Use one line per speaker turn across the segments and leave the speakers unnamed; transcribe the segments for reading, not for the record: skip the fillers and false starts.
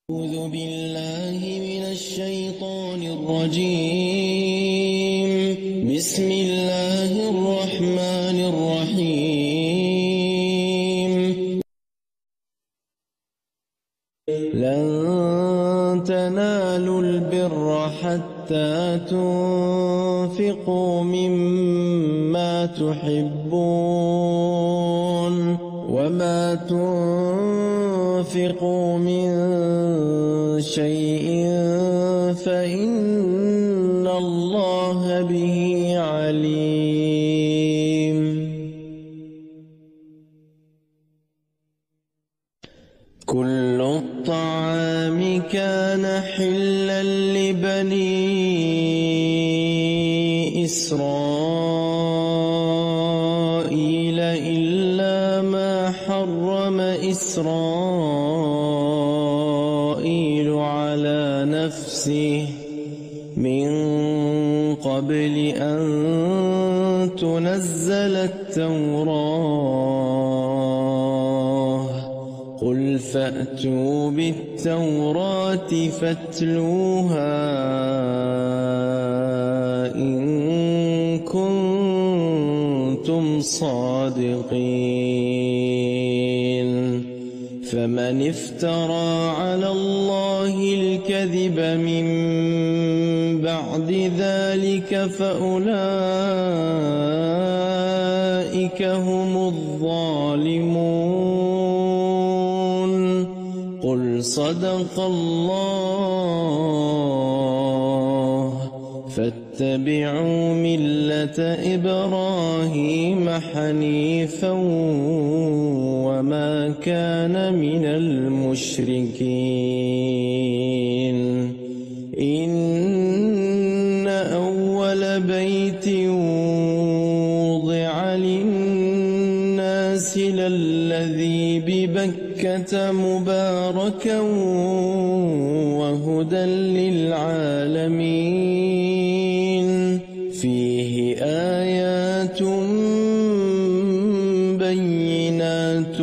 أعوذ بالله من الشيطان الرجيم. بسم الله الرحمن الرحيم. لن تنالوا البر حتى تنفقوا مما تحبون وما تنفقوا من شيء فإن الله به عليم. كل الطعام كان حلا لبني إسرائيل إلا ما حرم إسرائيل على نفسه من قبل أن تنزل التوراة. قل فأتوا بالتوراة فاتلوها إن كنتم صادقين. فمن افترى على الله الكذب من بعد ذلك فأولئك هم الظالمون. قل صدق الله. فاتبعوا ملة إبراهيم حنيفا وما كان من المشركين. إن أول بيت وضع للناس للذي ببكة مباركا وهدى للعالمين. فيه آيات بينات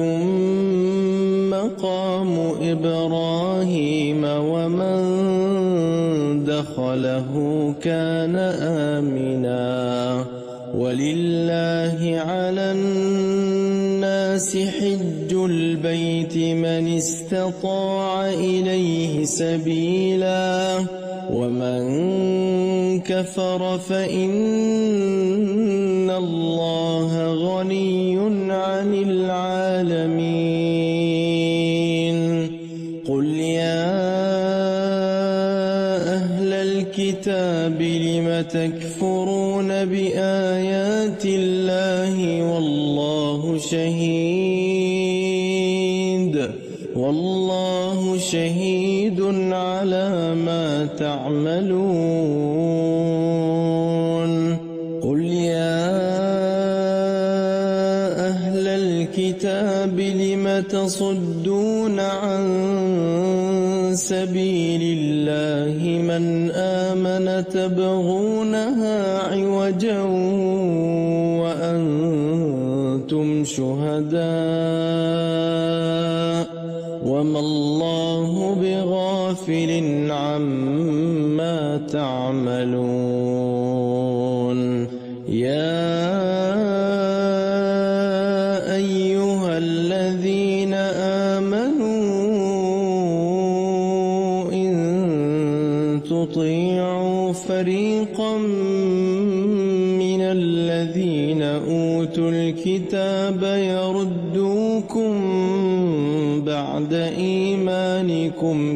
مقام إبراهيم ومن دخله كان آمنا. ولله على الناس حج البيت من استطاع إليه سبيلا ومن كفر فإن الله غني عن العالمين. قل يا أهل الكتاب لم تكفرون بآيات الله والله شهيد على ما تعملون. قل يا أهل الكتاب لم تصدون عن سبيل الله من آمن تبغونها عوجا وأنتم شهداء وما الله بغافل عما تعملون. يا أيها الذين آمنوا إن تطيعوا فريقا من الذين أوتوا الكتاب يردوكم بعد إيمانكم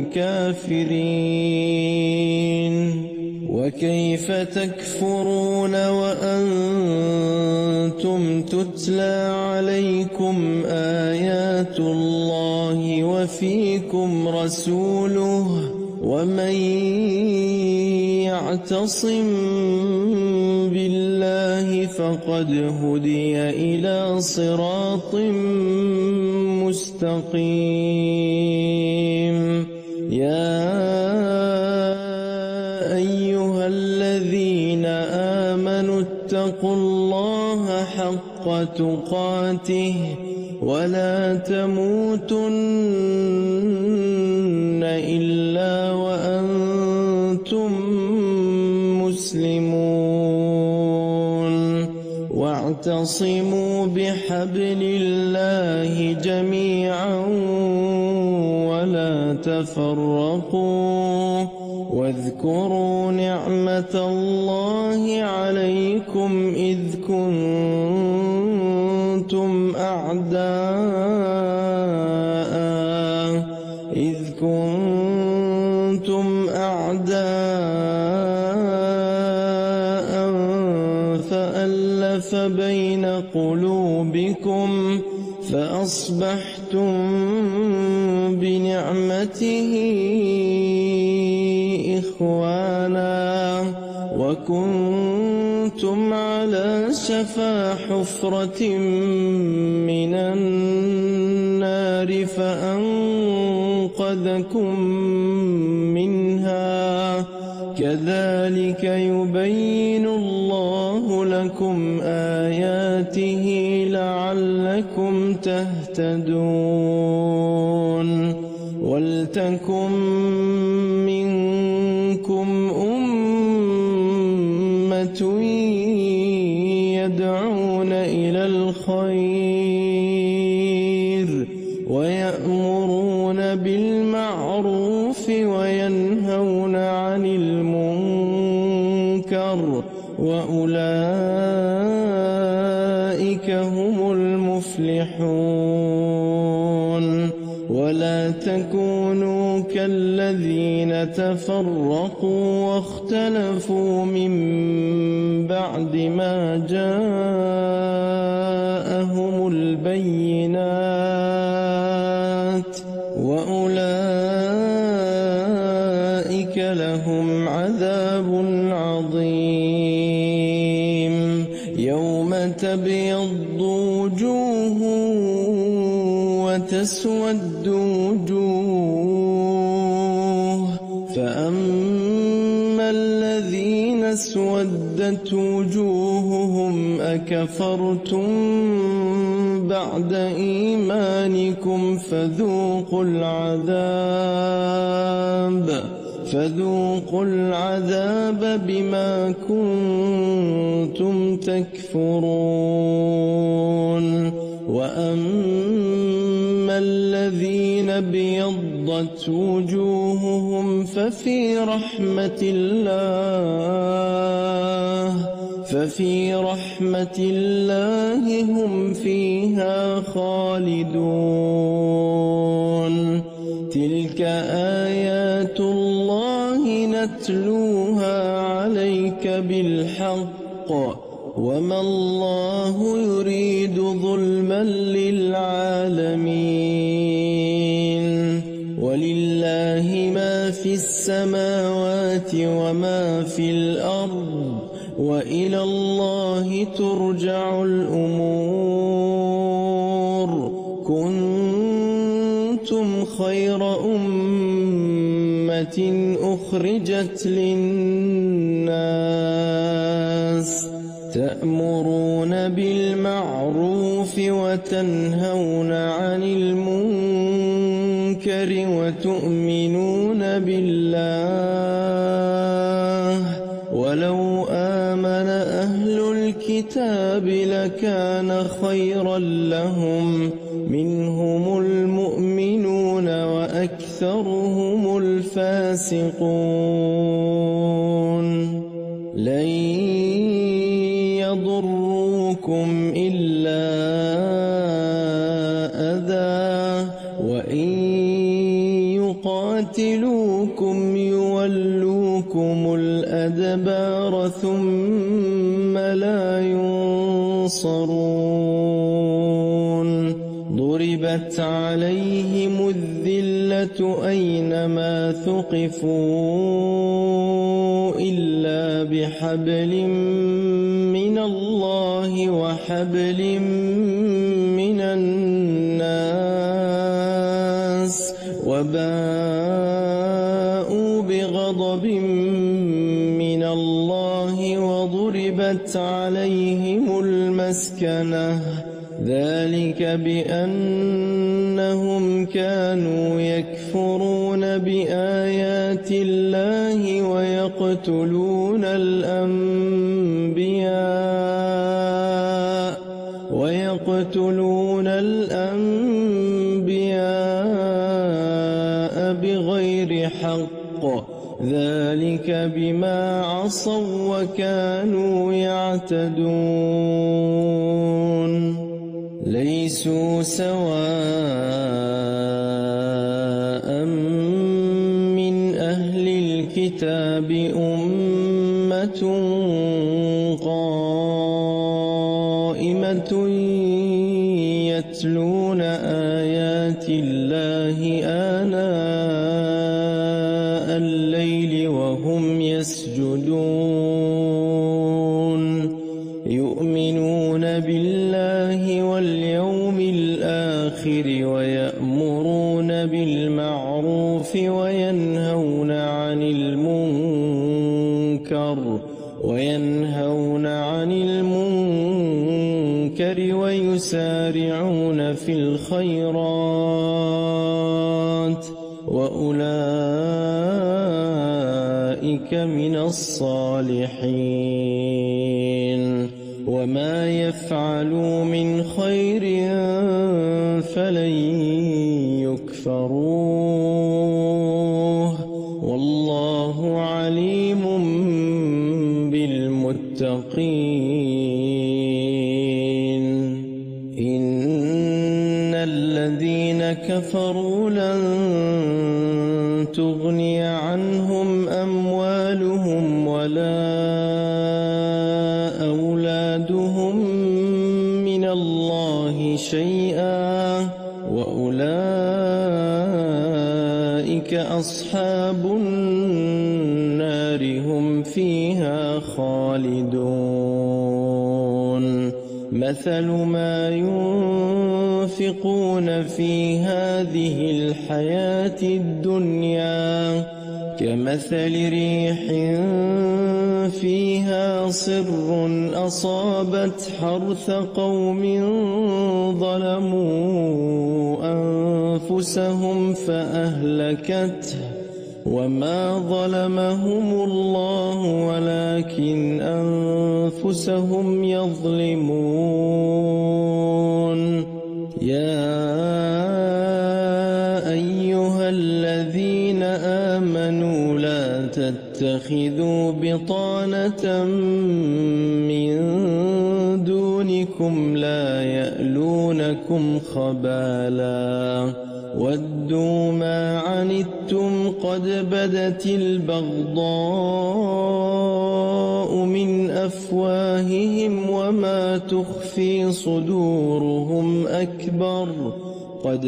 كافرين. وكيف تكفرون وأنتم تتلى عليكم آيات الله وفيكم رسوله ومن يعتصم بالله فقد هدي إلى صراط مستقيم. يا أيها الذين آمنوا اتقوا الله حق تقاته ولا تموتن إلا واعتصموا بحبل الله جميعا ولا تفرقوا واذكروا نعمة الله عليكم إذ كنتم أعداء فألف بين قلوبكم فأصبحتم بنعمته إخوانا وكنتم على شفا حفرة من النار فأنقذكم منها كذلك يبين الله لكم آياته لعلكم تهتدون ولتكن منكم أمة يدعون إلى الخير ويأمرون بالمعروف وينهون عن المنكر وأولئك هم المفلحون ولا تكونوا كالذين تفرقوا واختلفوا من بعد ما جاءهم البينات وأولئك لهم عذاب عظيم يوم تبيض وجوه وتسود وجوه فأما الذين اسودت وجوههم أكفرتم بعد إيمانكم فذوقوا العذاب بما كنتم تكفرون وأما الذين ابيضت وجوههم ففي رحمة الله هم فيها خالدون تلك آيات الله نتلوها عليك بالحق وما الله يريد ظلما للعالمين ولله ما في السماوات وما في الأرض وإلى الله ترجع الأمور كنتم خير أمة أخرجت للناس تأمرون بالمعروف وتنهون عن المنكر وتؤمنون بالله ولو آمن أهل الكتاب لكان خيرا لهم منهم المؤمنون وأكثرهم الفاسقون لن يضروكم إلا أذى وإن يقاتلوكم يولوكم الأدبار ثم لا ينصرون ضربت عليهم الذلة أينما ثقفوا إلا بحبل من الله وحبل من الناس وباءوا بغضب من الله وضربت عليهم المسكنة ذلك بأنهم كانوا يكفرون بآيات الله ويقتلون الأنبياء يقتلون الأنبياء بغير حق ذلك بما عصوا وكانوا يعتدون ليسوا سواء من أهل الكتاب أمة قائمة يتلون آيات الله آناء الليل وهم يسجدون يؤمنون بالله واليوم الآخر ويأمرون بالمعروف وينهون عن المنكر ويسارعون في الخيرات وأولئك من الصالحين وما يفعلوا من خير فلن يكفروه والله عليم بالمتقين إن الذين كفروا لن تغني عنهم أموالهم ولا أولادهم من الله شيئا وأولئك أصحاب النار هم فيها خالدون مثل ما ينفقون في هذه الحياة الدنيا كمثل ريح فيها صر أصابت حرث قوم ظلموا أنفسهم فأهلكته وما ظلمهم الله ولكن أنفسهم يظلمون يا أيها الذين آمنوا لا تتخذوا بطانة من دونكم لا يألونكم خبالا ودوا ما عنتم قد بدت البغضاء من أفواههم وما تخفي صدورهم أكبر قد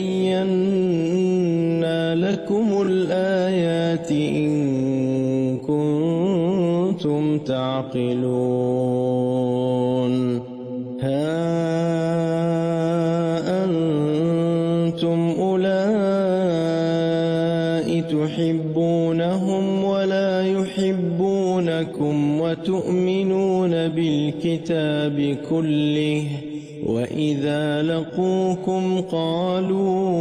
بينا لكم الآيات إن كنتم تعقلون ها أنتم أولئك تحبونهم ولا يحبونكم وتؤمنون بالكتاب كله وإذا لقوكم قالوا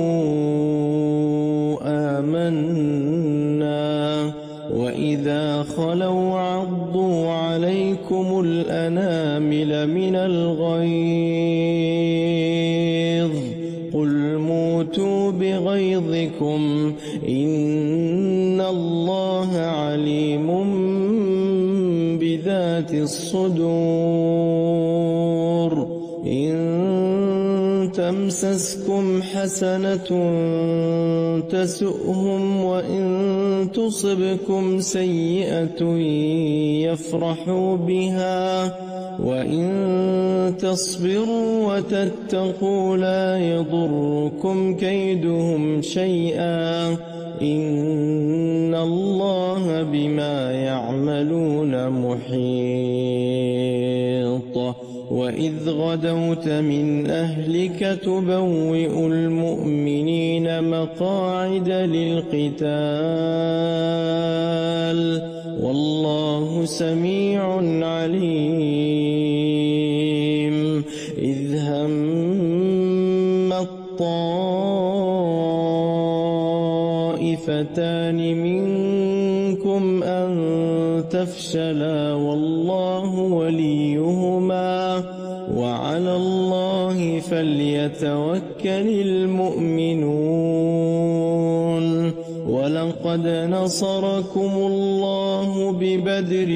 آمنا وإذا خلوا عضوا عليكم الأنامل من الغيظ قل موتوا بغيظكم إن الله عليم بذات الصدور إن تمسسكم حسنة تسؤهم وإن تصبكم سيئة يفرحوا بها وإن تصبروا وتتقوا لا يضركم كيدهم شيئا إن الله بما يعملون محيط وإذ غدوت من أهلك تبوئ المؤمنين مقاعد للقتال والله سميع عليم إذ هم الطائفتان منكم أن تفشلا والله وليهما وعلى الله فليتوكل المؤمنون ولقد نصركم الله ببدر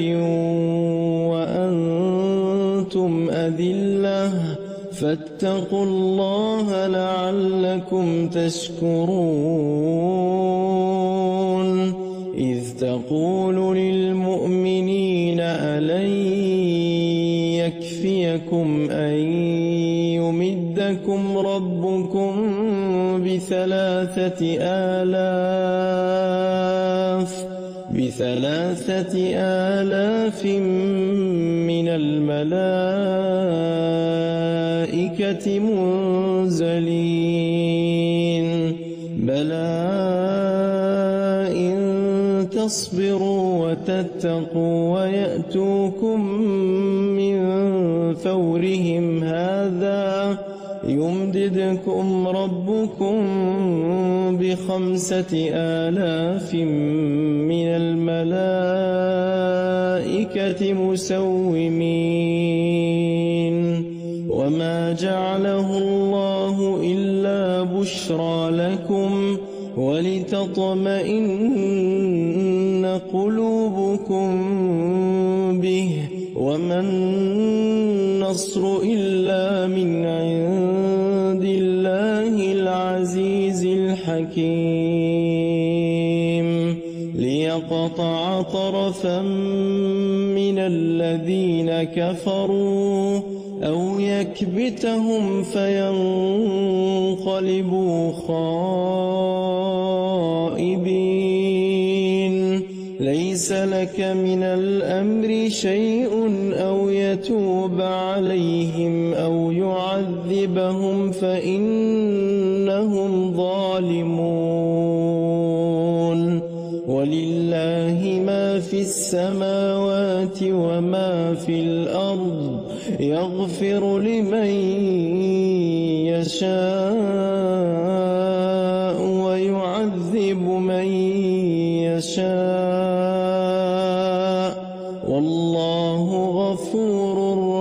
وأنتم أذلة فاتقوا الله لعلكم تشكرون إذ تقول للمؤمنين ألن يكفيكم أن يمدكم ربكم بثلاثة آلاف من الملائكة منزلين بلى إن تصبروا وتتقوا ويأتوكم من فورهم هذا يمددكم ربكم ب5,000 من الملائكة مسومين وما جعله الله إلا بشرى لكم ولتطمئن قلوبكم به وما النصر إلا من عند الله العزيز الحكيم ليقطع طرفا من الذين كفروا أو يكبتهم فينقلبوا خائبين ليس لك من الأمر شيء أو يتوب عليهم أو يعذبهم فإنهم ظالمون ولله ما في السماوات وما في الأرض يغفر لمن يشاء ويعذب من يشاء والله غفور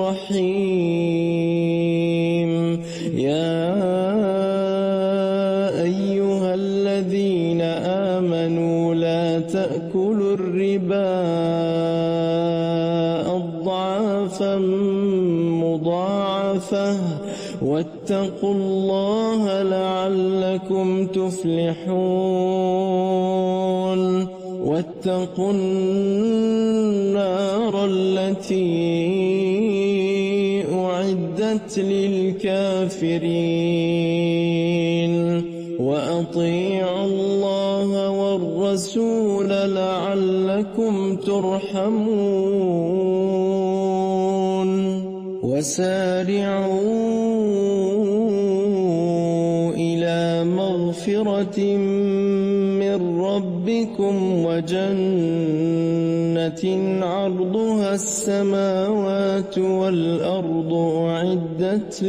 رحيم يا أيها الذين آمنوا لا تأكلوا الربا أضعافا مضاعفة واتقوا الله لعلكم تفلحون واتقوا النار التي أعدت للكافرين وأطيعوا الله والرسول لعلكم ترحمون وسارعوا إلى مغفرة من ربكم وجنة عرضها السماوات والأرض أعدت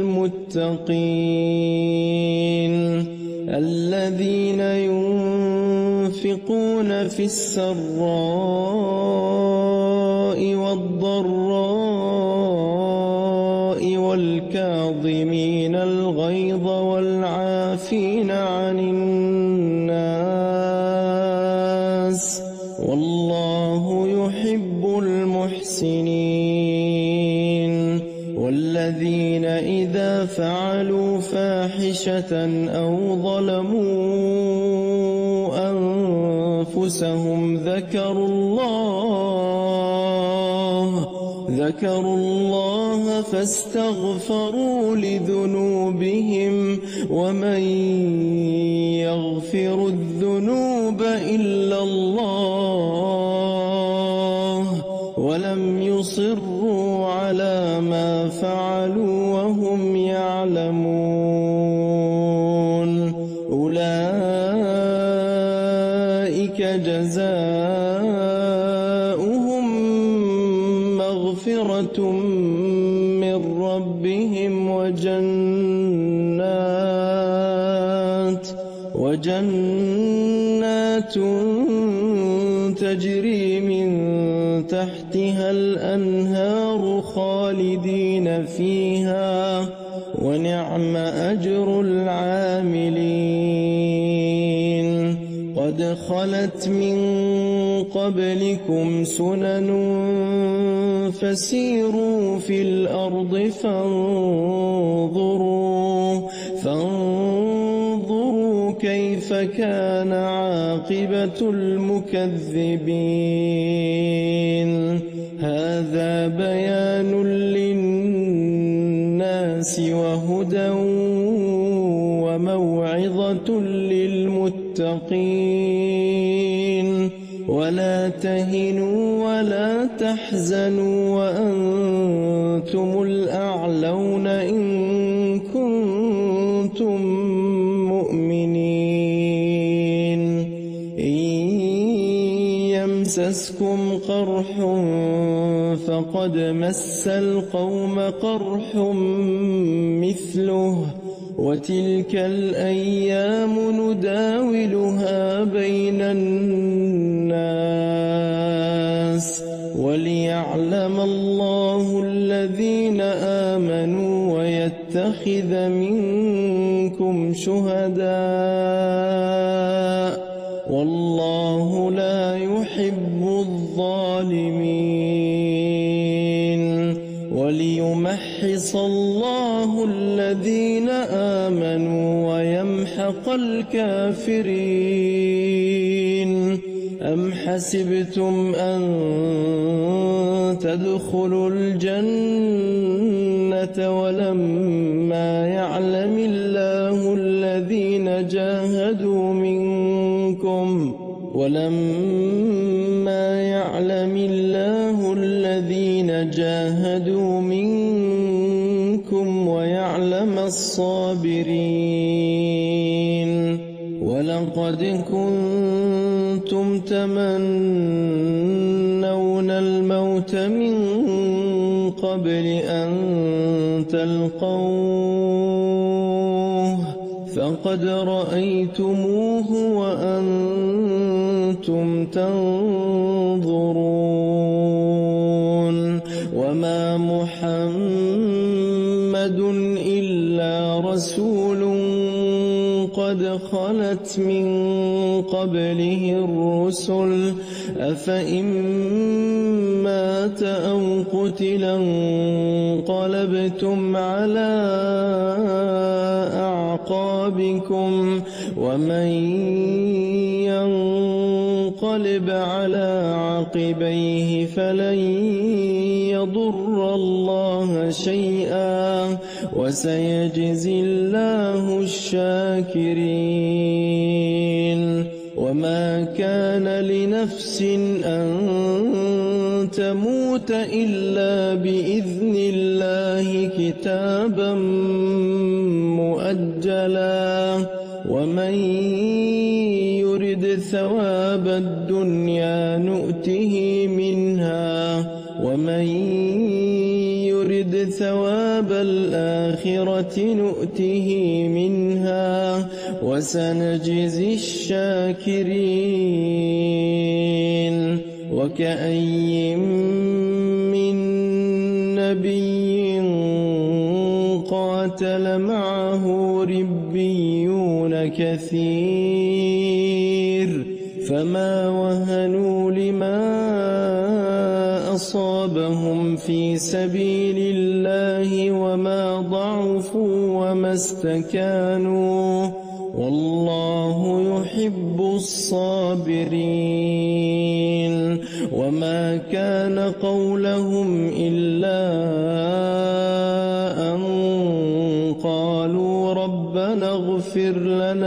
للمتقين الذين ينفقون في السراء والضراء والكاظمين الغيظ والعافين عن الناس والله يحب المحسنين والذين إذا فعلوا فاحشة أو ظلموا أنفسهم ذكروا الله فاستغفروا لذنوبهم ومن يغفر الذنوب إلا الله ولم يصروا على ما فعلوا وهم يعلمون أولئك جزاؤهم مغفرة من ربهم وجنات تجري من تحتها الأنهار خالدين فيها ونعم أجر العاملين قد خلت من قبلكم سنن فسيروا في الأرض فانظروا كيف كان عاقبة المكذبين هذا بيان للناس وهدى وموعظة للمتقين ولا تهنوا ولا تحزنوا وأنتم الأعلون إن كنتم مؤمنين إن يمسسكم قرح فقد مس القوم قرح مثله وتلك الأيام نداولها بين الناس وليعلم الله الذين آمنوا ويتخذ منكم شهداء والله لا يحب الظالمين وليمحص الله الذين آمنوا ويمحق الكافرين أم حسبتم أن تدخلوا الجنة ولما يعلم الله الذين جاهدوا منكم ويعلم الصابرين ولقد كنتم تمنون الموت من قبل أن تلقوه فقد رأيتموه وأنتم تنظرون وما محمد إلا رسول قد خلت من قبله الرسل أفإن مات أو قتلا انقلبتم على أعقابكم ومن ينقلب على عقبيه فلن يضر الله شيئا وسيجزي الله الشاكرين وما كان لنفس أن تموت إلا بإذن الله كتابا مؤجلا ومن يرد ثواب الدنيا نؤته منها ومن يرد ثواب الآخرة نؤته منها وسنجزي الشاكرين وكأي من نبي قاتل معه ربيون كثير فما وهنوا لما أصابهم في سبيل الله وما ضعفوا وما استكانوا والله يحب الصابرين وما كان قولهم إلا أن قالوا ربنا اغفر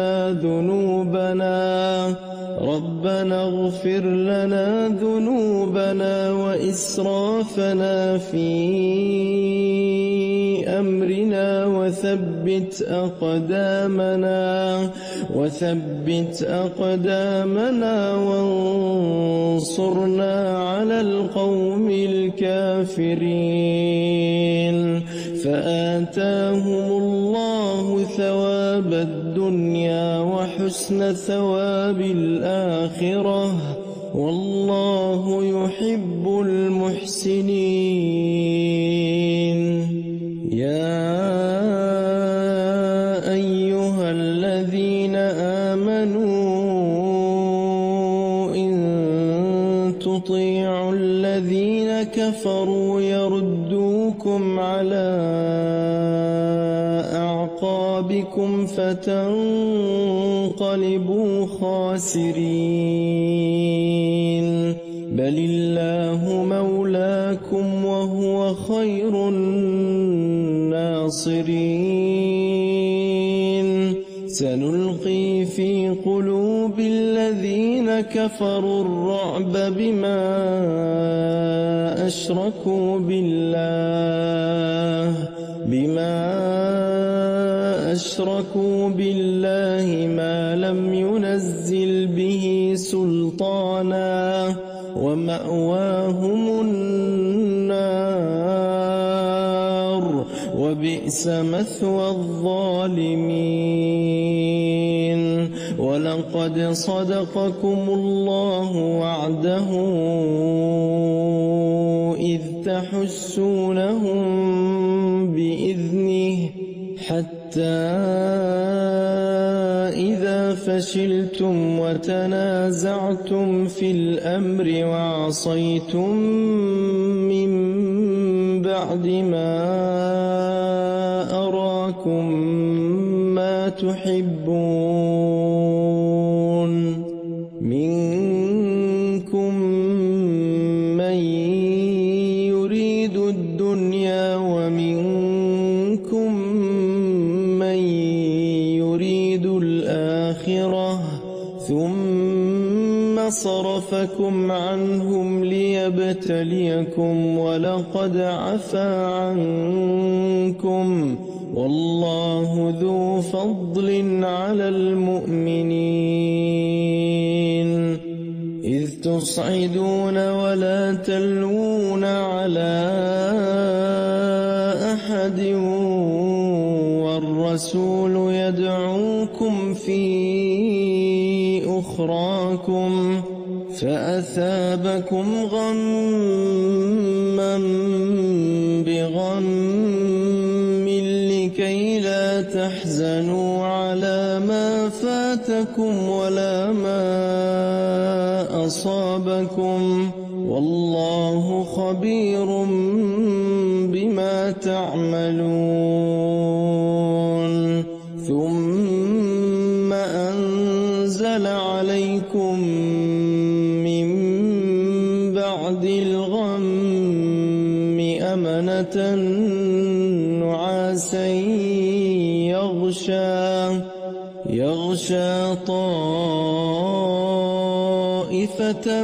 لنا ذنوبنا وإسرافنا في أمرنا وثبت أقدامنا وانصرنا على القوم الكافرين فآتاهم الله ثواب الدنيا وحسن ثواب الآخرة والله يحب المحسنين.
「や أيها الناس اتقوا ربكم إن زلزلة الساعة شيء عظيم يوم يرون الذين كفروا ذلك يوم التغاب الأفئدة وتلك الأيام نداولها بين الناس وليعلم الله الذين آمنوا ويتخذ منكم شهداء والله لا يحب الظالمين
يا إن تطيعوا الذين كفروا يردوكم على أعقابكم فتنقلبوا خاسرين بل الله مولاكم وهو خير الناصرين سنلقي في قلوب الذين كفروا الرعب بما أشركوا بالله ما لم ينزل به سلطانا ومأواهم النار وبئس مثوى الظالمين ولقد صدقكم الله وعده إذ تحسونهم بإذنه حتى إذا فشلتم وتنازعتم في الأمر وعصيتم من بعد ما أراكم ما تحبون منكم من يريد الدنيا ومنكم من يريد الآخرة ثم صرفكم عنهم ليبتليكم ولقد عفا عنكم والله ذو فضل على المؤمنين إذ تصعدون ولا تلوون على أحد والرسول يدعوكم في أخراكم فأثابكم غما بغم لكي لا تحزنوا على ما فاتكم ولا ما أصابكم والله خبير بما تعملون ثم أنزل عليكم من بعد الغم أمنة نعاسا يغشى طائفة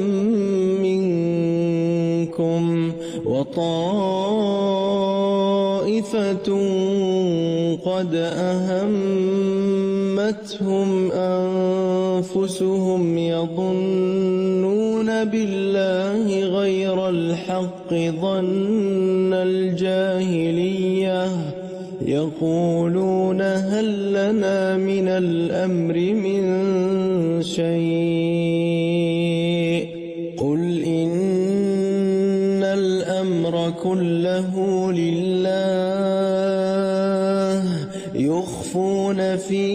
منكم وطائفة قد أهمتهم أنفسهم يظنون بالله غير الحق ظن الجاهلية يقولون هل لنا من الأمر من شيء قل إن الأمر كله لله يخفون في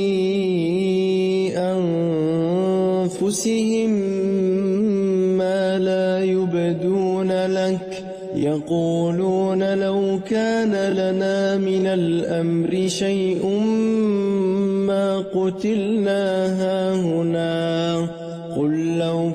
أنفسهم ما لا يبدون لك يقولون لو كان لنا من الأمر شيء ما قتلنا هاهنا قل لو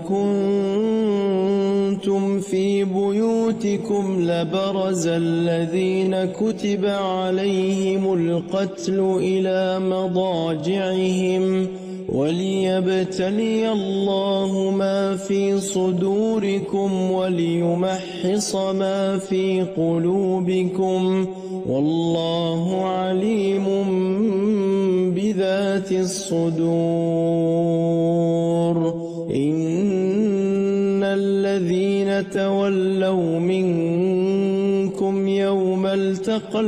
كنتم في بيوتكم لبرز الذين كتب عليهم القتل إلى مضاجعهم وليبتلي الله ما في صدوركم وليمحص ما في قلوبكم والله عليم بذات الصدور إن الذين تولوا منكم يوم التقى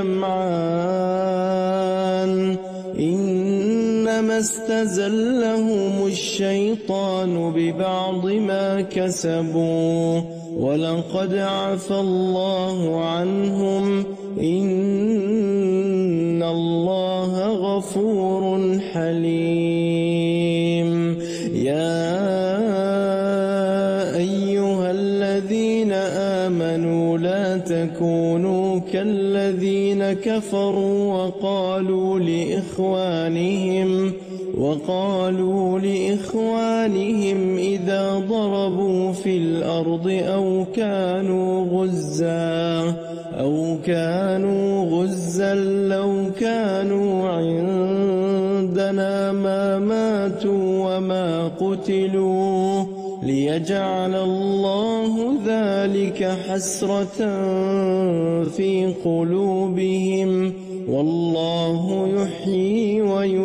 الجمعان إنما استزلهم الشيطان ببعض ما كسبوا ولقد عفى الله عنهم إن الله غفور حليم كالذين كفروا وقالوا لإخوانهم إذا ضربوا في الأرض أو كانوا غزا لو كانوا عندنا ما ماتوا وما قتلوا ليجعل الله ذلك حسرة في قلوبهم والله يحيي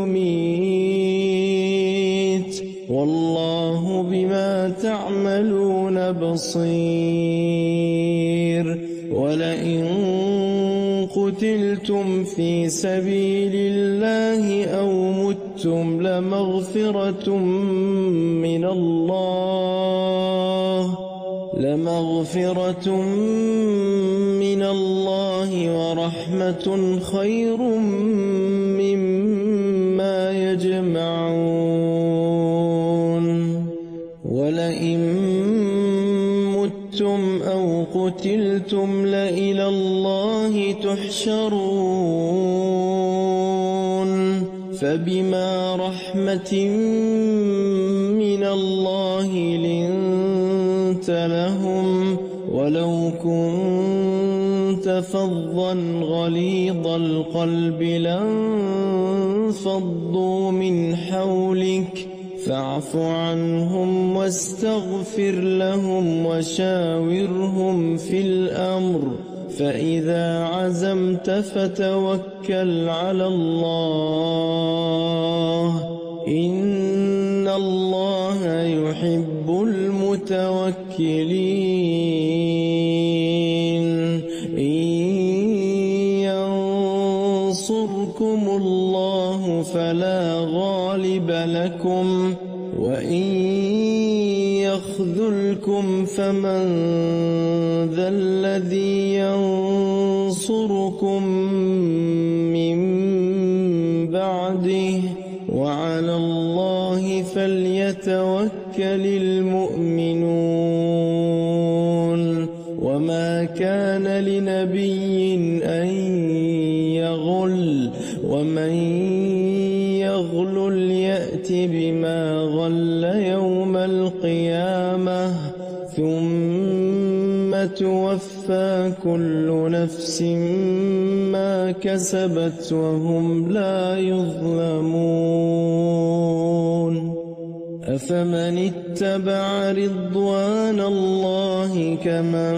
ويميت والله بما تعملون بصير ولئن قتلتم في سبيل الله أو متم لمغفرة من الله ورحمة خير مما يجمعون ولئن متم أو قتلتم لإلى الله تحشرون فبما رحمة من الله لنت لهم ولو كنت فظا غليظ القلب لانفضوا من حولك فاعف عنهم واستغفر لهم وشاورهم في الأمر فإذا عزمت فتوكل على الله إن الله يحب المتوكلين إن ينصركم الله فلا غالب لكم وإن يخذلكم فمن ذا الذي ينصركم من بعده وعلى الله فليتوكل المؤمنون وما كان لنبي أن يغل ومن يغل يأت بما غل يوم القيامة ثم توفى كل نفس ما كسبت وهم لا يظلمون أفمن اتبع رضوان الله كمن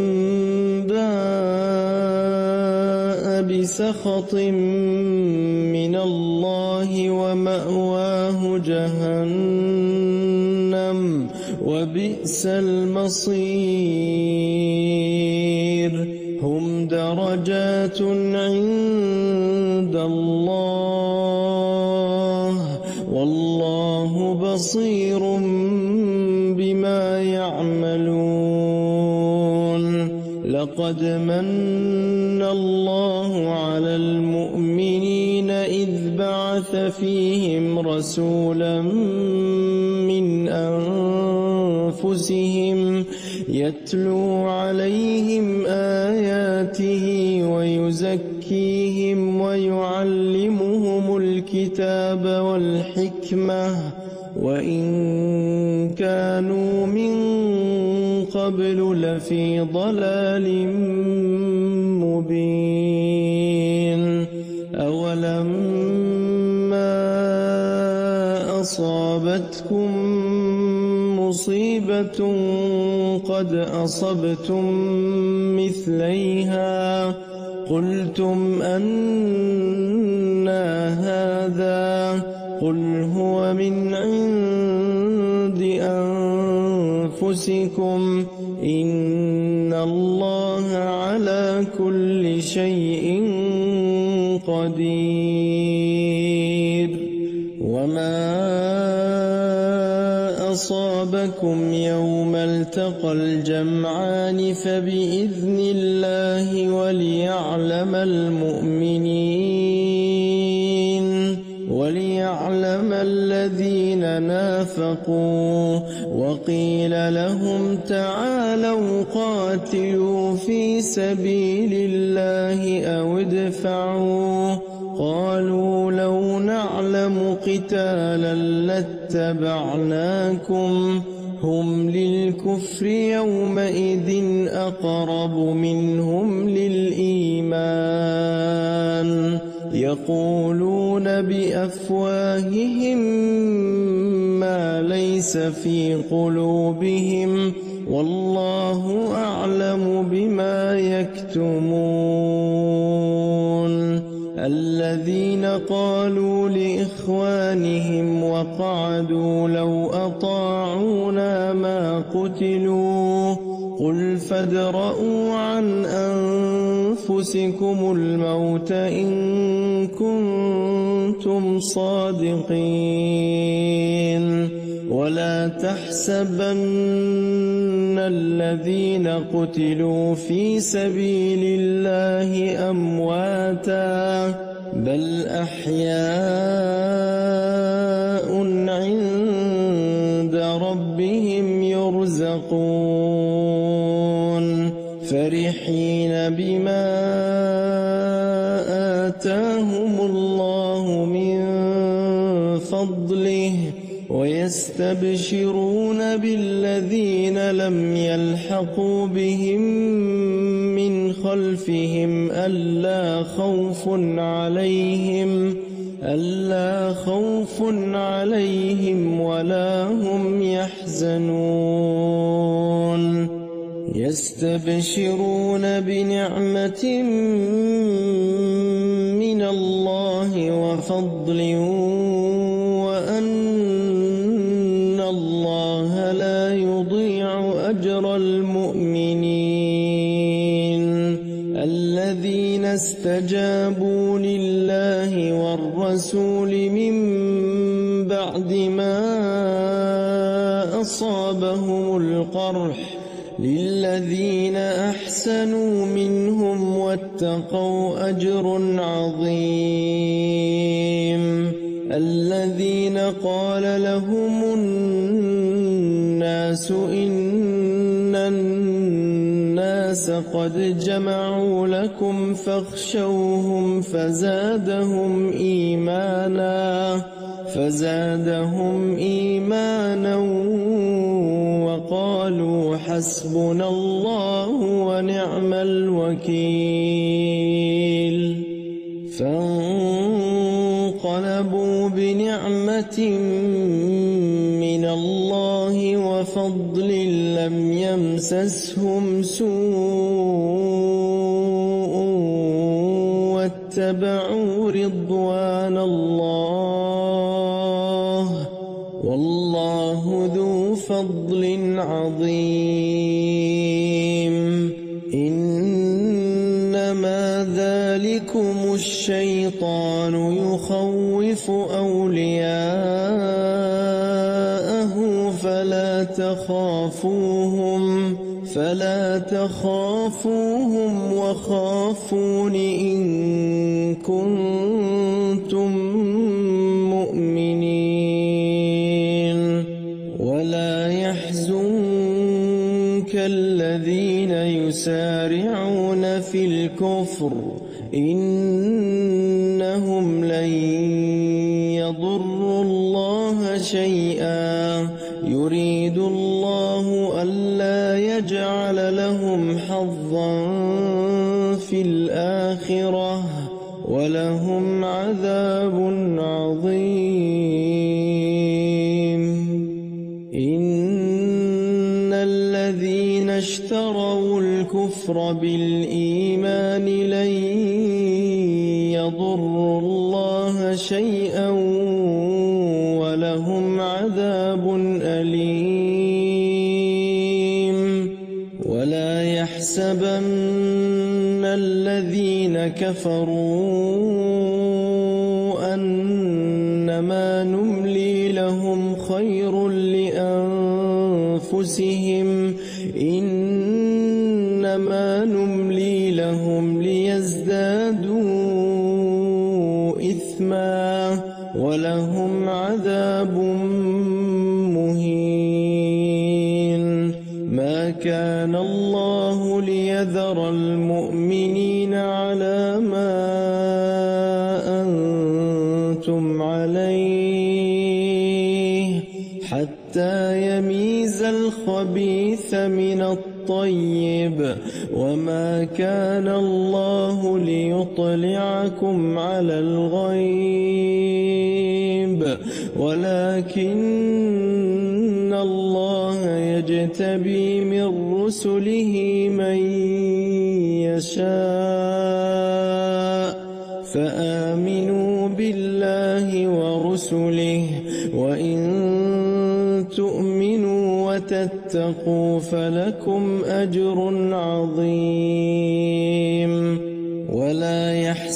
باء بسخط من الله ومأواه جهنم وبئس المصير هم درجات عند الله والله بصير بما يعملون لقد من الله على المؤمنين إذ بعث فيهم رسولا من أنفسهم يتلو عليهم آياته ويزكيهم ويعلمهم الكتاب والحكمة وإن كانوا من قبل لفي ضلال مبين أولما أصابتكم مصيبة قد أصبتم مثليها قلتم أنى هذا قل هو من عند أنفسكم إن الله على كل شيء قدير وما أصابكم يوم التقى الجمعان فبإذن الله وليعلم الذين نافقوا وقيل لهم تعالوا قاتلوا في سبيل الله أو ادفعوا قالوا لو نعلم قتالا لاتبعناكم هم للكفر يومئذ أقرب منهم للإيمان يقولون بأفواههم ما ليس في قلوبهم والله أعلم بما يكتمون الذين قالوا لإخوانهم وقعدوا لو أطاعونا ما قتلوا قل فادرءوا عن أنفسكم الموت إن كنتم صادقين ولا تحسبن الذين قتلوا في سبيل الله أمواتا بل أحياء عند ربهم يرزقون فرحين بما آتاهم الله من فضله ويستبشرون بالذين لم يلحقوا بهم من خلفهم ألا خوف عليهم ولا هم يحزنون يستبشرون بنعمة من الله وفضل وأن الله لا يضيع أجر المؤمنين الذين استجابوا لله والرسول من بعد ما أصابهم القرح للذين أحسنوا منهم واتقوا أجر عظيم الذين قال لهم الناس إن الناس قد جمعوا لكم فاخشوهم فزادهم إيمانا وقالوا حسبنا الله ونعم الوكيل فانقلبوا بنعمة من الله وفضل لم يمسسهم سوء واتبعوا رضوان الله والله ذو فضل عظيم إنما ذلكم الشيطان يخوف أولياءه فلا تخافوهم وخافون إن كنتم مؤمنين ولا يحزنك الذين يسارعون في الكفر إنهم لن يضروا الله شيئا يريد الله ألا يجعل لهم حظا في الآخرة ولهم عذاب عظيم إن الذين اشتروا الكفر بالإيمان لن يضروا الله شيئا ولهم عذاب أليم ولا يحسبن الذين كفروا أنما نملي لهم خير لأنفسهم إنما نملي لهم ليزدادوا إثما ولهم عذاب كان الله ليذر المؤمنين على ما أنتم عليه حتى يميز الخبيث من الطيب وما كان الله ليطلعكم على الغيب ولكن الله يجتبي من رسله من يشاء فآمنوا بالله ورسله وإن تؤمنوا وتتقوا فلكم أجر عظيم ولا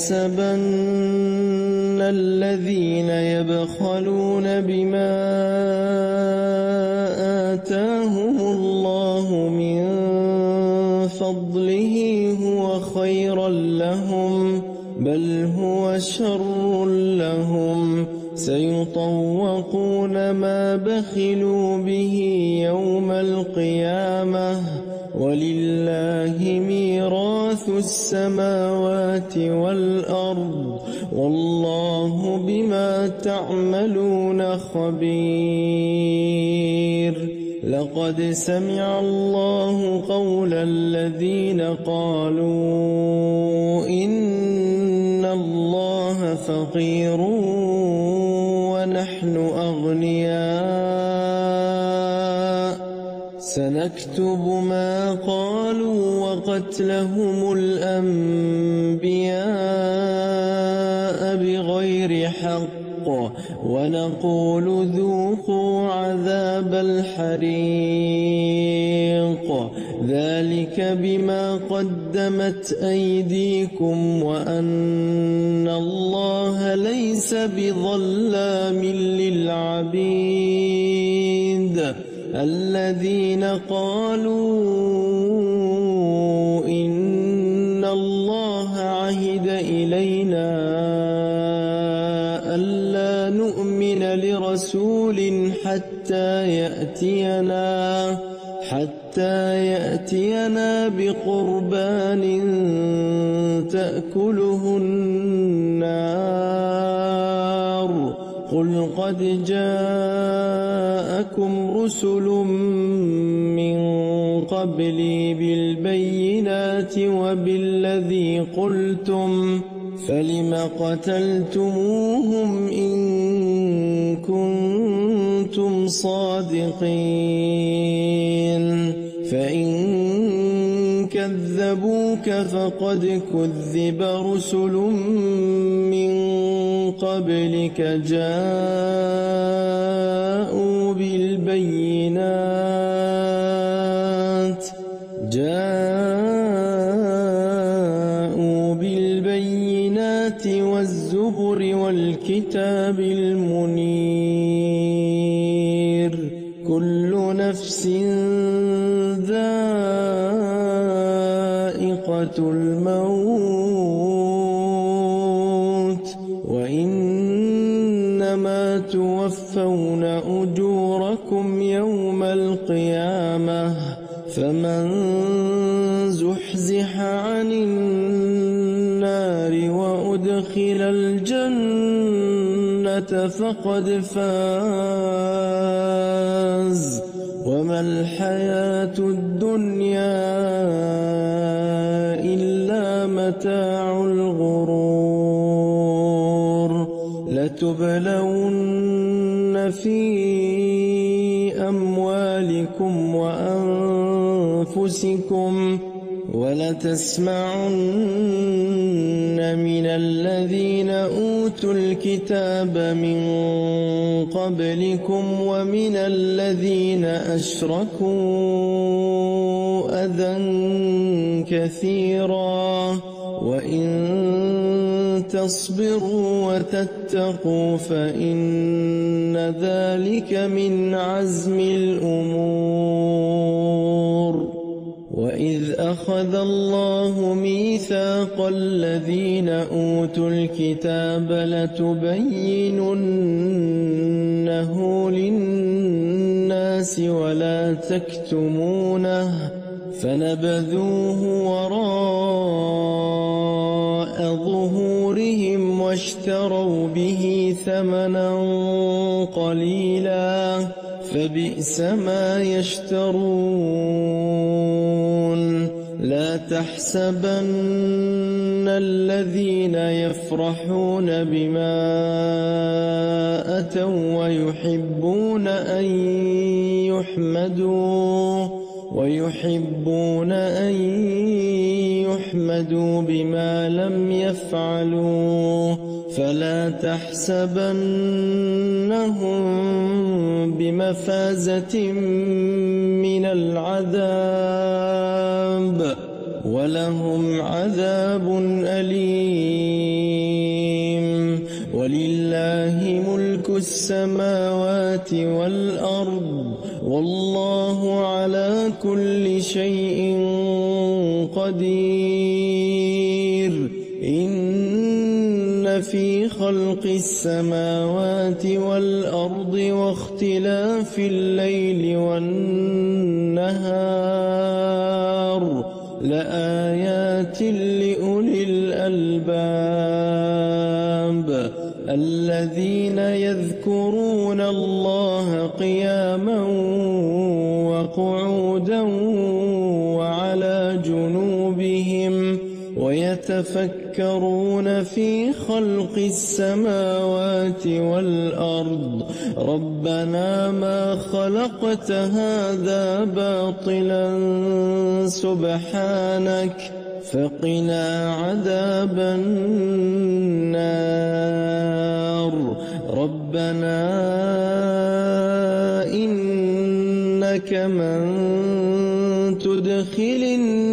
يحسبن الذين يبخلون بما آتاهم الله من فضله هو خيرا لهم بل هو شر لهم سيطوقون ما بخلوا به يوم القيامة ولله ميراث السماوات والأرض والله بما تعملون خبير لقد سمع الله قول الذين قالوا إن الله فقير ونحن أغنياء سنكتب ما قالوا وقتلهم الأنبياء بغير حق ونقول ذوقوا عذاب الحريق ذلك بما قدمت أيديكم وأن الله ليس بظلام للعبيد الذين قالوا إن الله عهد إلينا ألا نؤمن لرسول حتى يأتينا بقربان تأكله النار قل قد جاءكم رسل من قبلي بالبينات وبالذي قلتم فلم قتلتموهم إن كنتم صادقين فإن كذبوك فقد كذب رسل من قبلك جاءوا بالبينات والزبر والكتاب المنير كل نفس ذائقة الموت وإنما توفون أجوركم يوم القيامة فمن زحزح عن النار وأدخل الجنة فقد فاز وما الحياة الدنيا إلا متاع الغرور لتبلون في أموالكم وأنفسكم ولتسمعن من الذين أوتوا الكتاب من قبلكم ومن الذين أشركوا أذى كثيرا وإن تصبروا وتتقوا فإن ذلك من عزم الأمور وإذ أخذ الله ميثاق الذين أوتوا الكتاب لتبيننه للناس للناس ولا تكتمونه فنبذوه وراء ظهورهم واشتروا به ثمنا قليلا فبئس ما يشترون لا تحسبن الذين يفرحون بما أتوا ويحبون أن يحمدوا بما لم يفعلوا فلا تحسبنهم بمفازة من العذاب ولهم عذاب أليم ولله ملك السماوات والأرض والله على كل شيء قدير إن في خلق السماوات والأرض واختلاف الليل والنهار لآيات لأولي الألباب الذين يذكرون الله قياما وقعودا وعلى جنوبهم ويتفكرون في خلق السماوات والأرض ربنا ما خلقت هذا باطلا سبحانك فقنا عذاب النار ربنا إنك من تدخل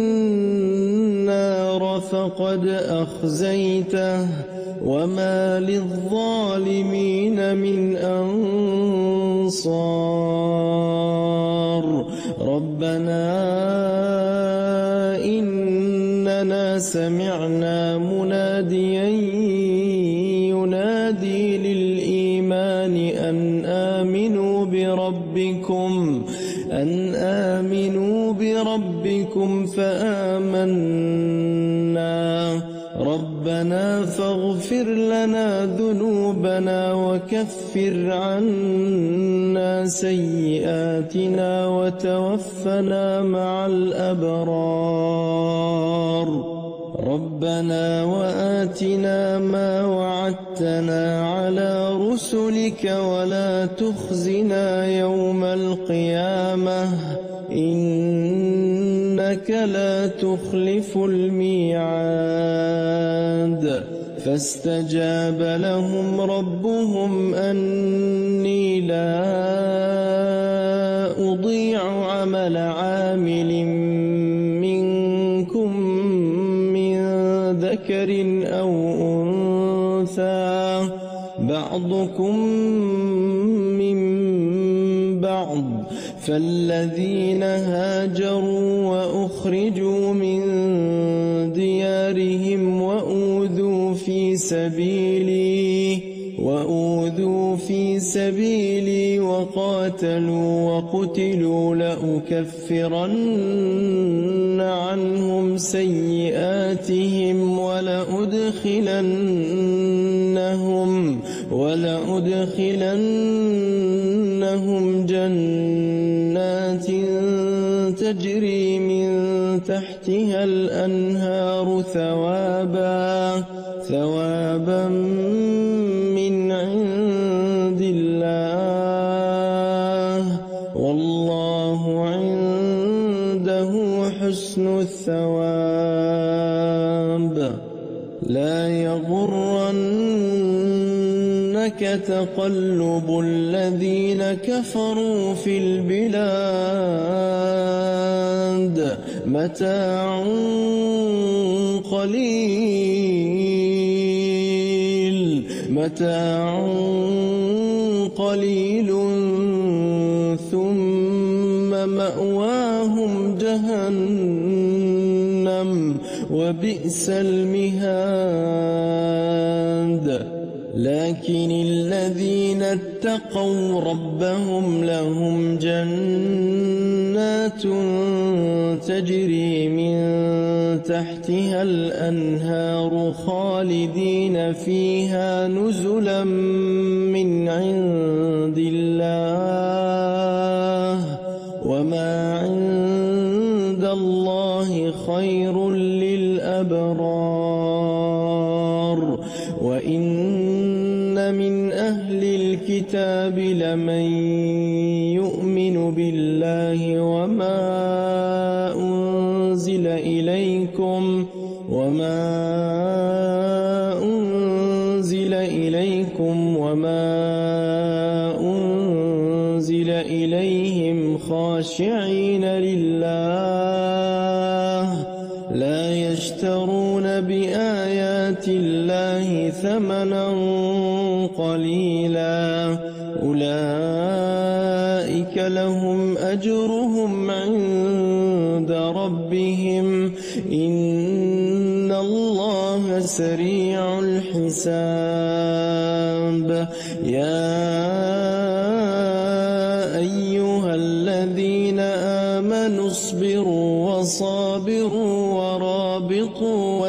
النار فقد أخزيته وما للظالمين من أنصار ربنا إننا سمعنا مناديا ينادي للإيمان أن آمنوا بربكم فآمنا ربنا فاغفر لنا ذنوبنا وكفر عنا سيئاتنا وتوفنا مع الأبرار ربنا وآتنا ما وعدتنا على رسلك ولا تخزنا يوم القيامة إنك لا تخلف الميعاد فاستجاب لهم ربهم أني لا أضيع عمل عامل منكم من ذكر أو أنثى بعضكم من بعض فالذين هاجروا وأخرجوا من ديارهم وأوذوا في سبيلي وقاتلوا وقتلوا لأكفرن عنهم سيئاتهم ولأدخلنهم جنات تجري من تحتها الأنهار ثوابا من عند الله والله عنده حسن الثواب لا يغرنك تقلب الذين كفروا في البلاد متاع قليل ثم مأواهم جهنم وبئس المهاد لكن الذين اتقوا ربهم لهم جنات تجري من تحتها الأنهار خالدين فيها نزلا من عند الله وما عند الله خير للأبرار وإن من أهل الكتاب لمن يؤمن بالله وما أنزل إليكم وما أنزل إليهم خاشعين لله لا يشترون بآيات الله ثمنا قليلا أولئك لهم أجرهم عند ربهم إن الله سريع الحساب يا أيها الذين آمنوا اصبروا وصابروا ورابطوا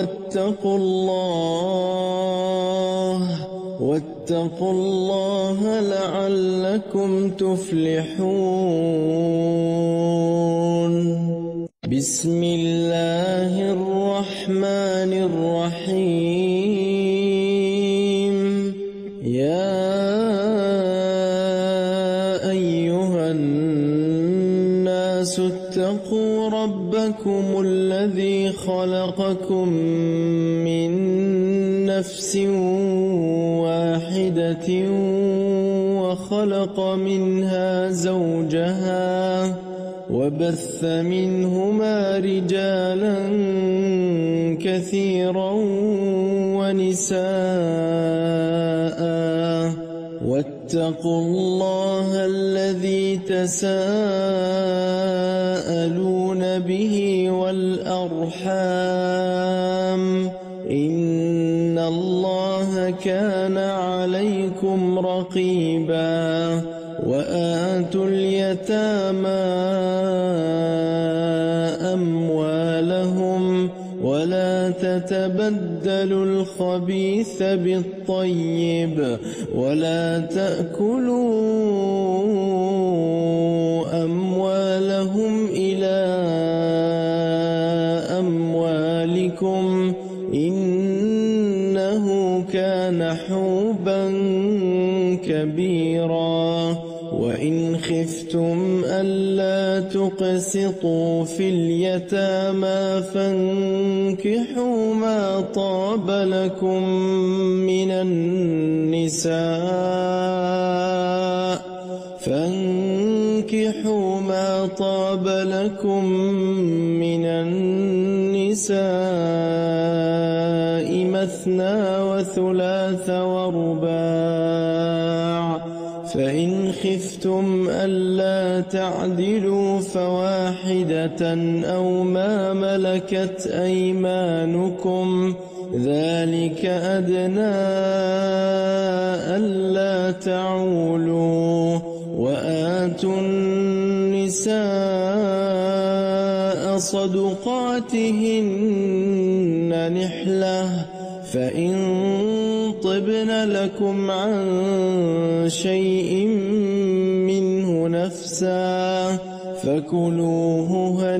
واتقوا الله لعلكم تفلحون بسم الله الرحمن الرحيم يا أيها الناس اتقوا ربكم الذي خلقكم من نفس واحدة وخلق منها زوجها وبث منهما رجالا كثيرا ونساء واتقوا الله الذي تساءلون به والأرحام إن الله كان عليكم رقيبا وآتوا اليتامى أموالهم ولا تتبدلوا الخبيث بالطيب ولا تأكلوا أموالهم إلى أموالكم إنه كان حوبا كبيرا وإن خفتم ألا تقسطوا في اليتامى فانكحوا ما طاب لكم من النساء مثنى وثلاث ورباع فإن خفتم ألا تعدلوا فواحدة أو ما ملكت أيمانكم ذلك أدنى ألا تعولوا وآتوا النساء صدقاتهن نحلة فإن طبن لكم عن شيء منه نفسا فكلوه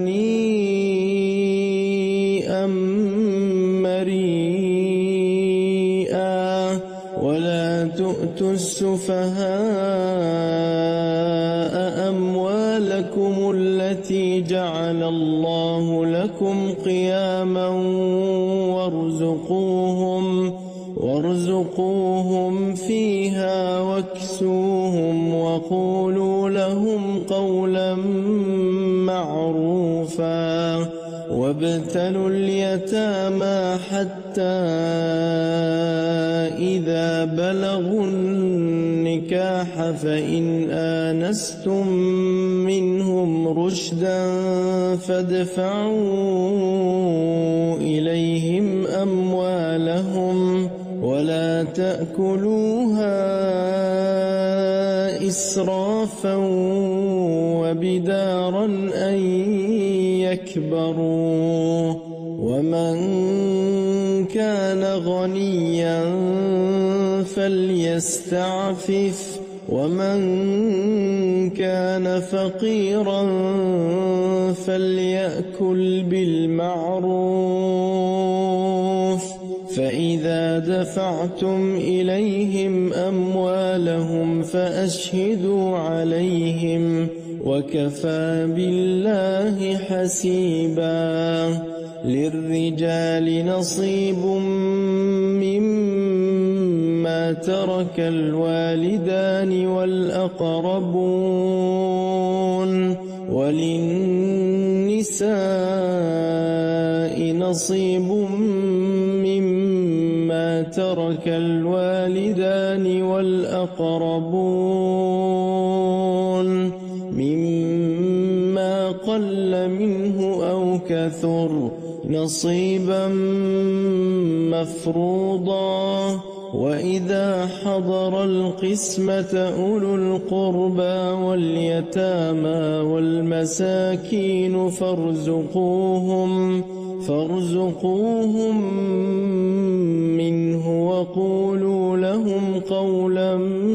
هنيئا مريئا ولا تؤتوا السفهاء أموالكم التي جعل الله لكم قياما وارزقوهم فيها واكسوهم وقولوا لهم قولا معروفا وابتلوا اليتامى حتى إذا بلغوا النكاح فإن آنستم منهم رشدا فادفعوا إليهم أموالهم ولا ولا تأكلوها إسرافا وبدارا أن يكبروا ومن كان غنيا فليستعفف ومن كان فقيرا فليأكل بالمعروف فإذا دفعتم إليهم أموالهم فأشهدوا عليهم وكفى بالله حسيبا للرجال نصيب مما ترك الوالدان والأقربون وللنساء نصيب مما ترك الوالدان والأقربون مما قل منه أو كثر نصيبا مفروضا وإذا حضر القسمة أولو القربى واليتامى والمساكين فارزقوهم منه وقولوا لهم قولا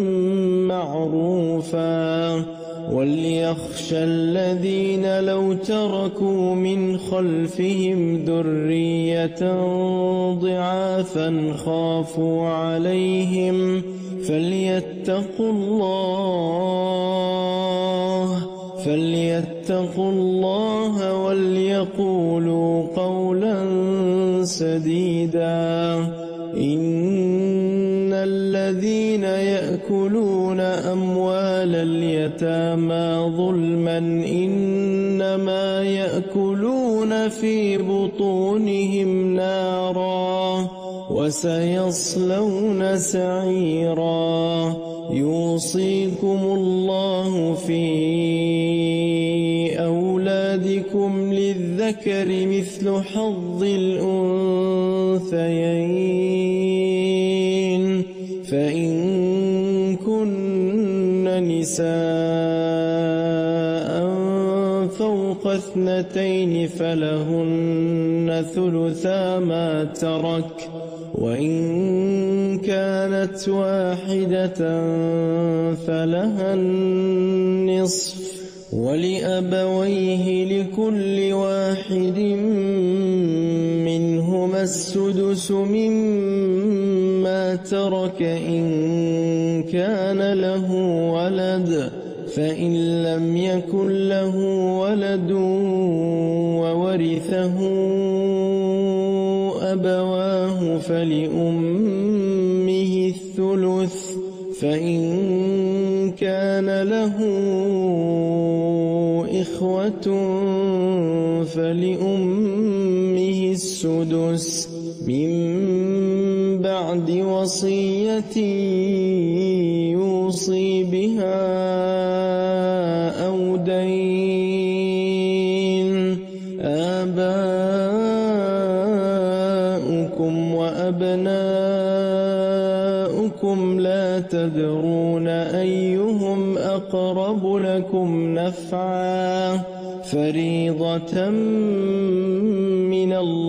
معروفا وليخشى الذين لو تركوا من خلفهم ذرية ضعافا خافوا عليهم فليتقوا الله وليقولوا قولا سديدا إن الذين يأكلون أموال اليتامى ظلما إنما يأكلون في بطونهم نارا وسيصلون سعيرا يوصيكم الله في أولادكم للذكر مثل حظ الأنثيين فإن كن نساء فوق 2 فلهن ثلثا ما ترك وإن كانت واحدة فلها النصف ولأبويه لكل واحد منهما السدس مما ترك إن كان له ولد فإن لم يكن له ولد وورثه أبواه فلأمه الثلث فإن كان له إخوة فلأمه السدس من بعد وصية يوصي بها أو دين آباؤكم وأبناؤكم لا تدرون أيهم أقرب لكم نفعا فريضة من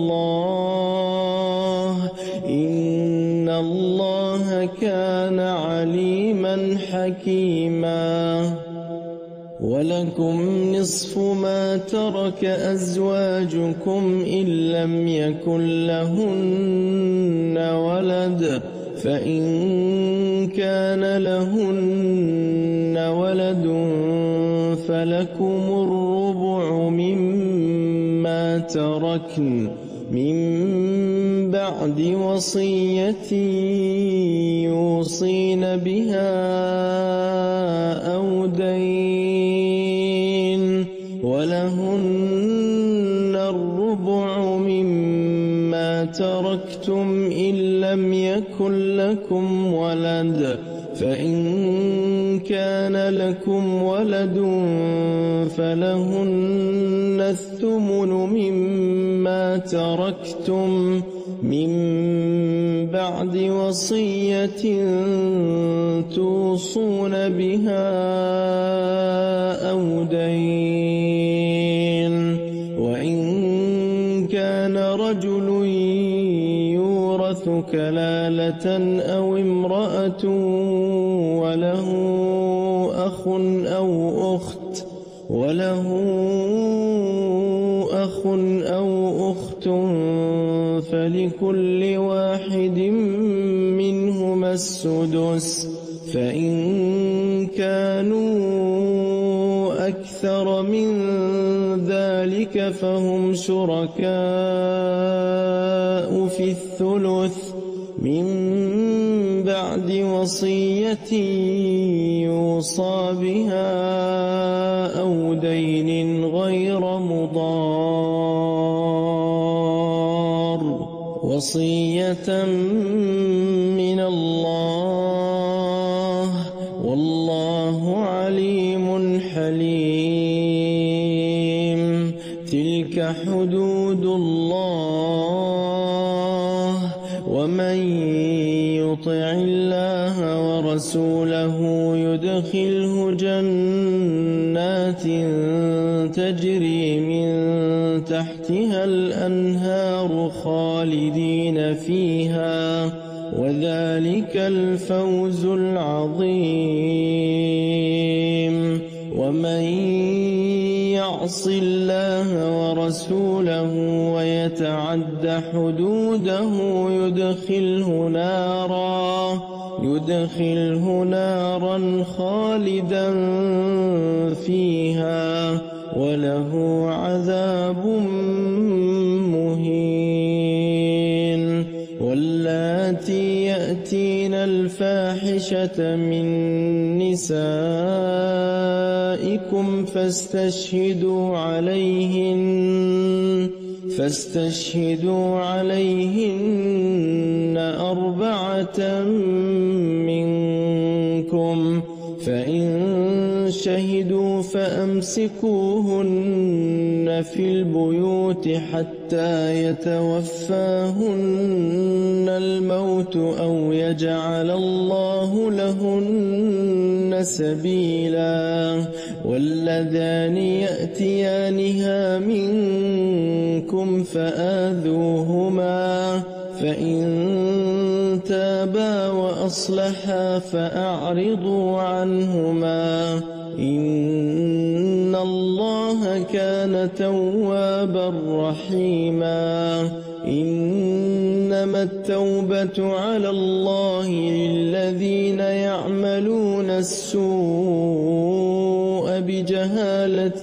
الله إن الله كان عليما حكيما ولكم نصف ما ترك أزواجكم إن لم يكن لهن ولد فإن كان لهن ولد فلكم الربع مما تركن من بعد وصية يوصين بها أو دين ولهن الربع مما تركتم إن لم يكن لكم ولد فإن كان لكم ولد فلهن الثمن مما تركتم من بعد وصية توصون بها أو دين. وإن كان رجل يورث كلالة أو امرأة وله أخ أو أخت فلكل واحد منهما السدس. فإن كانوا أكثر من ذلك فهم شركاء في الثلث من بعد وصية يوصى بها أو دين غير مضار، وصية من الله، والله عليم حليم. تلك حدود الله، ومن يطع الله ورسوله يدخله جنات تجري من تحتها الأنهار خالدين فيها، وذلك الفوز العظيم. ومن يعص الله ورسوله ويتعد حدوده يدخله نارا خالدا فيها وله عذاب مهين. واللاتي يأتين الفاحشة من نسائكم فاستشهدوا عليهن 4 منكم، فإن شهدوا فأمسكوهن في البيوت حتى يتوفاهن الموت أو يجعل الله لهن سبيلا. واللذان يأتيانها منكم فآذوهما، فإن تابا وأصلحا فأعرضوا عنهما، إن الله كان توابا رحيما. إنما التوبة على الله للذين يعملون السوء بجهالة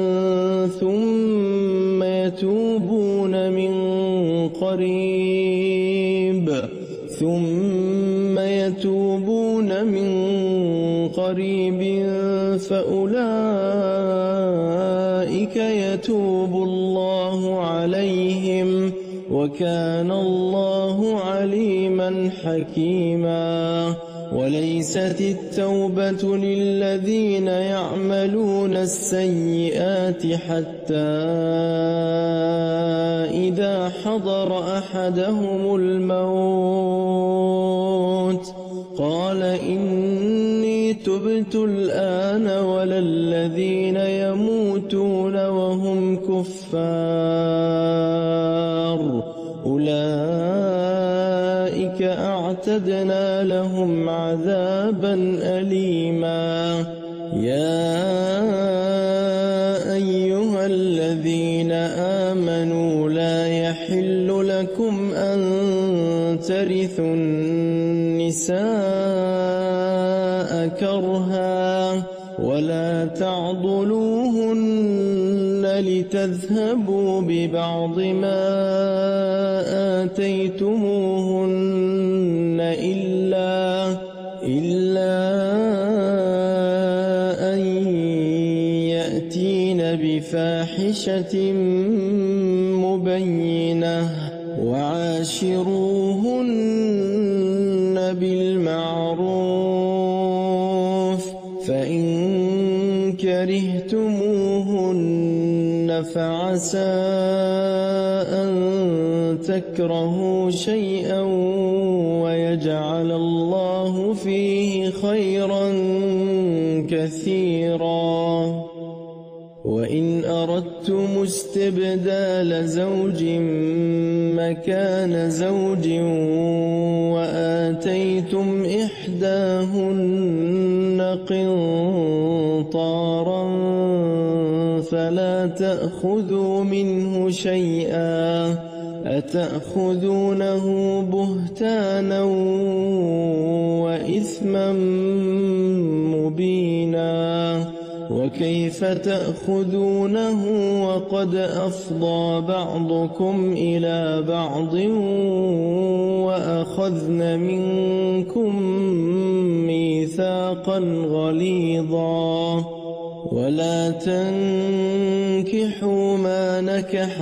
ثم يتوبون من قريب فأولئك يتوب الله عليهم، وكان الله عليما حكيما. وليست التوبة للذين يعملون السيئات حتى إذا حضر أحدهم الموت قال إني تبت الآن، ولا الذين يموتون وهم كفار أولئك أعتدنا لهم عذابا أليما. يا أيها الذين آمنوا لا يحل لكم أن ترثوا النساء كرها ولا تعضلوهن لتذهبوا ببعض ما آتيتموهن إلا أن يأتين بفاحشة مبينة وعاشروهن بالمعروف، فإن كرهتموهن فعسى أن تكرهوا شيئا ويجعل الله فيه خيرا كثيرا. وإن أردتم استبدال زوج مكان زوج وآتيتم إحداهن قنطارا فلا تأخذوا منه شيئا أتأخذونه بهتانا وإثما مبينا. وكيف تأخذونه وقد أفضى بعضكم إلى بعض وأخذن منكم ميثاقا غليظا. ولا تنكحوا ما نكح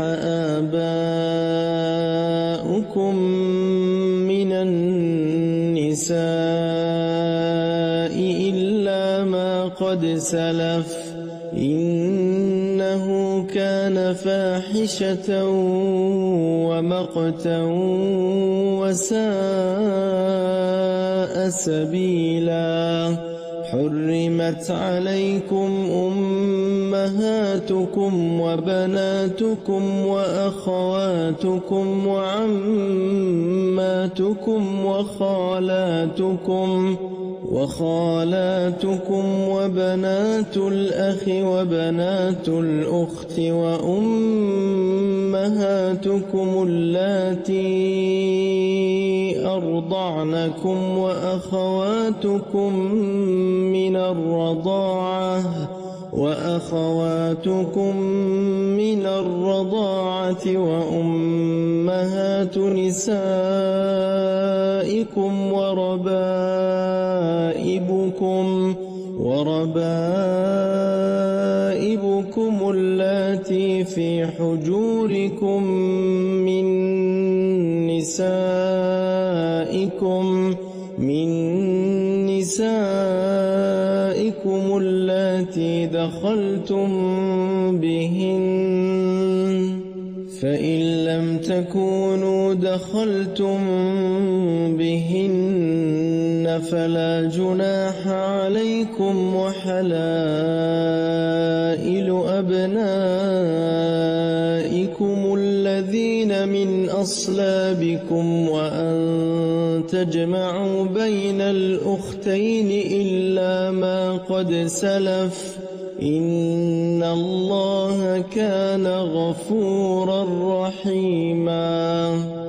آباؤكم من النساء إلا ما قد سلف إنه كان فاحشة ومقتا وساء سبيلا. حرمت عليكم أمهاتكم وبناتكم وأخواتكم وعماتكم وخالاتكم وبنات الأخ وبنات الأخت وأمهاتكم اللاتي أرضعنكم وأخواتكم من الرضاعة وأمهات نسائكم وربائبكم اللاتي في حجوركم من نسائكم اللاتي دخلتم بهن. فإن لم تكونوا دخلتم بهن فلا جناح عليكم وحلائل أبنائكم الذين من أصلابكم وأن تجمعوا بين الأختين إلا ما قد سلف إن الله كان غفورا رحيما.